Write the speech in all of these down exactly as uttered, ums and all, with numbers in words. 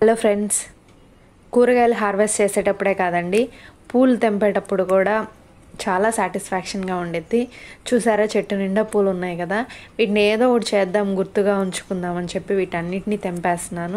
Hello friends, కూరగాయలు harvest చేసేటప్పుడే కాదండి, పూలు తెంపేటప్పుడు కూడా చాలా సాటిస్ఫాక్షన్గా ఉండేది. చూసారా, చెట్టు నిండా పూలు ఉన్నాయి కదా, వీటిని ఏదో ఒకటి చేద్దాం, గుర్తుగా ఉంచుకుందాం అని చెప్పి వీటన్నిటిని తెంపేస్తున్నాను.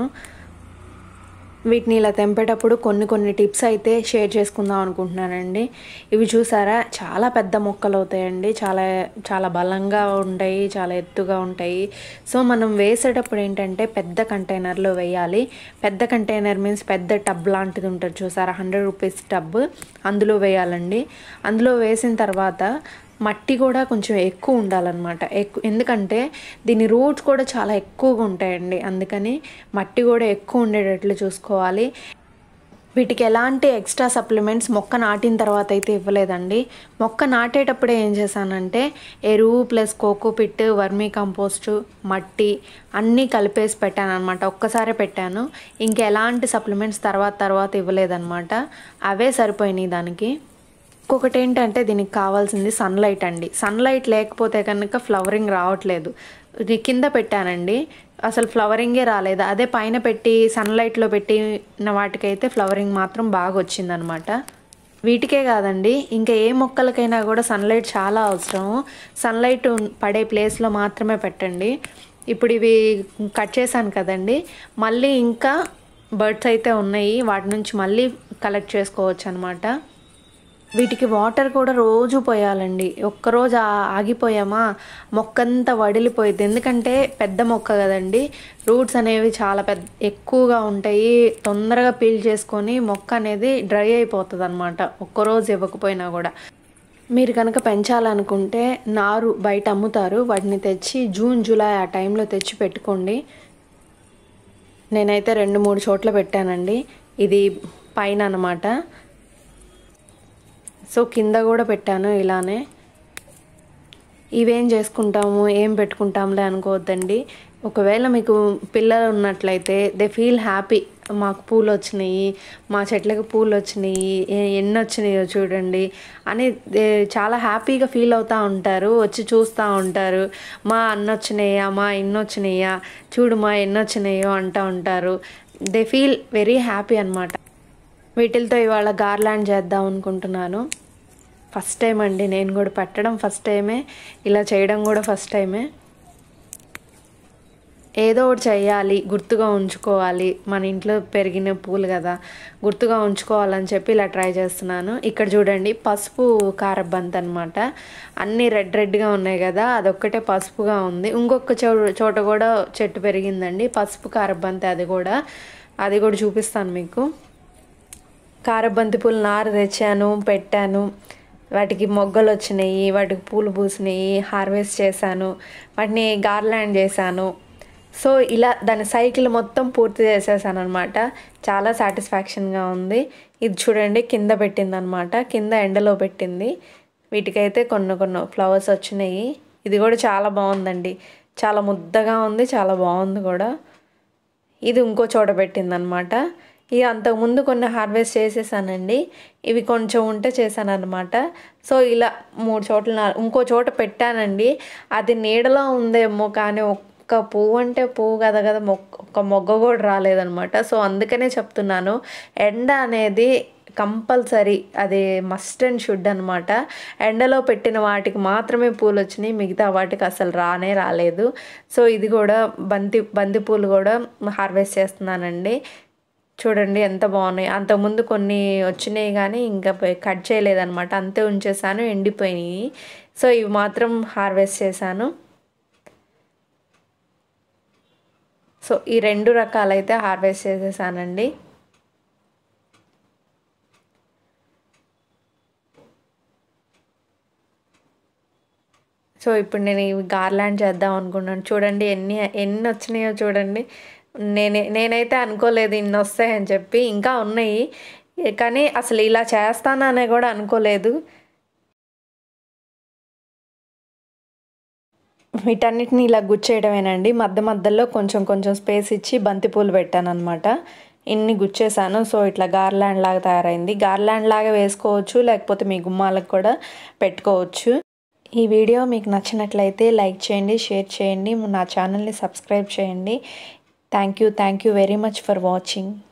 వీటిని ఇలా తెంపేటప్పుడు కొన్ని కొన్ని టిప్స్ అయితే షేర్ చేసుకుందాం అనుకుంటున్నానండి. ఇవి చూసారా, చాలా పెద్ద మొక్కలు అవుతాయండి, చాలా చాలా బలంగా ఉంటాయి, చాలా ఎత్తుగా ఉంటాయి. సో మనం వేసేటప్పుడు ఏంటంటే పెద్ద కంటైనర్లో వేయాలి. పెద్ద కంటైనర్ మీన్స్ పెద్ద టబ్ లాంటిది ఉంటుంది చూసారా, హండ్రెడ్ రూపీస్ టబ్, అందులో వేయాలండి. అందులో వేసిన తర్వాత మట్టి కూడా కొంచెం ఎక్కువ ఉండాలన్నమాట. ఎక్కువ ఎందుకంటే దీని రూట్స్ కూడా చాలా ఎక్కువగా ఉంటాయండి, అందుకని మట్టి కూడా ఎక్కువ ఉండేటట్లు చూసుకోవాలి. వీటికి ఎలాంటి ఎక్స్ట్రా సప్లిమెంట్స్ మొక్క నాటిన తర్వాత అయితే ఇవ్వలేదండి. మొక్క నాటేటప్పుడే ఏం చేశానంటే ఎరువు ప్లస్ కోకోపిట్, వర్మీ కంపోస్టు, మట్టి అన్నీ కలిపేసి పెట్టాను అనమాట. ఒక్కసారే పెట్టాను, ఇంక ఎలాంటి సప్లిమెంట్స్ తర్వాత తర్వాత ఇవ్వలేదన్నమాట. అవే సరిపోయినాయి దానికి. ఇంకొకటి ఏంటంటే దీనికి కావాల్సింది సన్లైట్ అండి. సన్లైట్ లేకపోతే కనుక ఫ్లవరింగ్ రావట్లేదు. ఇది కింద పెట్టానండి, అసలు ఫ్లవరింగే రాలేదు. అదే పైన పెట్టి సన్లైట్లో పెట్టిన వాటికైతే ఫ్లవరింగ్ మాత్రం బాగా వచ్చిందనమాట. వీటికే కాదండి, ఇంకా ఏ మొక్కలకైనా కూడా సన్లైట్ చాలా అవసరం. సన్లైట్ పడే ప్లేస్లో మాత్రమే పెట్టండి. ఇప్పుడు ఇవి కట్ చేశాను కదండి, మళ్ళీ ఇంకా బర్డ్స్ అయితే ఉన్నాయి, వాటి నుంచి మళ్ళీ కలెక్ట్ చేసుకోవచ్చు అనమాట. వీటికి వాటర్ కూడా రోజు పోయాలండి. ఒక్కరోజు ఆగిపోయామా మొక్కంతా వడిలిపోయింది. ఎందుకంటే పెద్ద మొక్క కదండి, రూట్స్ అనేవి చాలా పెద్ద ఎక్కువగా ఉంటాయి, తొందరగా పీల్ చేసుకొని మొక్క అనేది డ్రై అయిపోతుంది అనమాట, ఒక్కరోజు ఇవ్వకపోయినా కూడా. మీరు కనుక పెంచాలనుకుంటే నారు బయట అమ్ముతారు, వాటిని తెచ్చి జూన్ జూలై ఆ టైంలో తెచ్చి పెట్టుకోండి. నేనైతే రెండు మూడు చోట్ల పెట్టానండి. ఇది పైన అన్నమాట, సో కింద కూడా పెట్టాను ఇలానే. ఇవేం చేసుకుంటాము, ఏం పెట్టుకుంటాంలే అనుకోవద్దండి. ఒకవేళ మీకు పిల్లలు ఉన్నట్లయితే దే ఫీల్ హ్యాపీ, మాకు పూలు వచ్చినాయి, మా చెట్లకు పూలు వచ్చినాయి, ఎన్ని వచ్చినాయో చూడండి అని చాలా హ్యాపీగా ఫీల్ అవుతూ ఉంటారు. వచ్చి చూస్తూ ఉంటారు, మా అన్న వచ్చినాయా, మా ఇన్ని వచ్చినాయా, చూడు మా ఎన్ని వచ్చినాయో అంటూ ఉంటారు. దే ఫీల్ వెరీ హ్యాపీ అనమాట. వీటితో ఇవాళ గార్లాండ్ చేద్దాం అనుకుంటున్నాను. ఫస్ట్ టైం అండి, నేను కూడా పెట్టడం ఫస్ట్ టైమే, ఇలా చేయడం కూడా ఫస్ట్ టైమే. ఏదో ఒకటి చేయాలి, గుర్తుగా ఉంచుకోవాలి, మన ఇంట్లో పెరిగిన పూలు కదా, గుర్తుగా ఉంచుకోవాలని చెప్పి ఇలా ట్రై చేస్తున్నాను. ఇక్కడ చూడండి, పసుపు కారబంతి అనమాట, అన్నీ రెడ్ రెడ్గా ఉన్నాయి కదా, అదొక్కటే పసుపుగా ఉంది. ఇంకొక చో చోట కూడా చెట్టు పెరిగిందండి పసుపు కారబంతి, అది కూడా అది కూడా చూపిస్తాను మీకు. కారబంతి పూలు నారు తెచ్చాను, పెట్టాను, వాటికి మొగ్గలు వచ్చినాయి, వాటికి పూలు పూసినాయి, హార్వెస్ట్ చేశాను, వాటిని గార్లాండ్ చేశాను. సో ఇలా దాని సైకిల్ మొత్తం పూర్తి చేసేసాను అనమాట. చాలా సాటిస్ఫాక్షన్గా ఉంది. ఇది చూడండి, కింద పెట్టింది అనమాట, కింద ఎండలో పెట్టింది. వీటికైతే కొన్ని కొన్ని ఫ్లవర్స్ వచ్చినాయి. ఇది కూడా చాలా బాగుందండి, చాలా ముద్దగా ఉంది, చాలా బాగుంది కూడా. ఇది ఇంకో చోట పెట్టిందనమాట. ఇక అంతకుముందు కొన్ని హార్వెస్ట్ చేసేసానండి, ఇవి కొంచెం ఉంటే చేశాను అనమాట. సో ఇలా మూడు చోట్ల ఇంకో చోట పెట్టానండి, అది నీడలో ఉందేమో కానీ ఒక్క పువ్వు అంటే పువ్వు కదా కదా మొక్క ఒక్క మొగ్గ కూడా రాలేదనమాట. సో అందుకనే చెప్తున్నాను, ఎండ అనేది కంపల్సరీ, అది మస్ట్ అండ్ షుడ్ అనమాట. ఎండలో పెట్టిన వాటికి మాత్రమే పూలు వచ్చినాయి, మిగతా వాటికి అసలు రానే రాలేదు. సో ఇది కూడా బంతి బంతి పూలు కూడా హార్వెస్ట్ చేస్తున్నానండి. చూడండి ఎంత బాగున్నాయి. అంతకుముందు కొన్ని వచ్చినాయి కానీ ఇంకా కట్ చేయలేదన్నమాట, అంతే ఉంచేసాను, ఎండిపోయినాయి. సో ఇవి మాత్రం హార్వెస్ట్ చేశాను. సో ఈ రెండు రకాలైతే హార్వెస్ట్ చేసేసానండి. సో ఇప్పుడు నేను ఇవి గార్లాండ్ చేద్దాం అనుకున్నాను. చూడండి ఎన్ని ఎన్ని వచ్చినాయో చూడండి. నేనే నేనైతే అనుకోలేదు ఇన్ని వస్తాయని చెప్పి, ఇంకా ఉన్నాయి కానీ అసలు ఇలా చేస్తాననే కూడా అనుకోలేదు. వీటన్నిటిని ఇలా గుచ్చేయడమేనండి. మధ్య మధ్యలో కొంచెం కొంచెం స్పేస్ ఇచ్చి బంతిపూలు పెట్టాను అనమాట. ఇన్ని గుచ్చేసాను. సో ఇట్లా గార్లాండ్ లాగా తయారైంది. గార్లాండ్ లాగా వేసుకోవచ్చు, లేకపోతే మీ గుమ్మాలకు కూడా పెట్టుకోవచ్చు. ఈ వీడియో మీకు నచ్చినట్లయితే లైక్ చేయండి, షేర్ చేయండి, నా ఛానల్ని సబ్స్క్రైబ్ చేయండి. Thank you thank you very much for watching.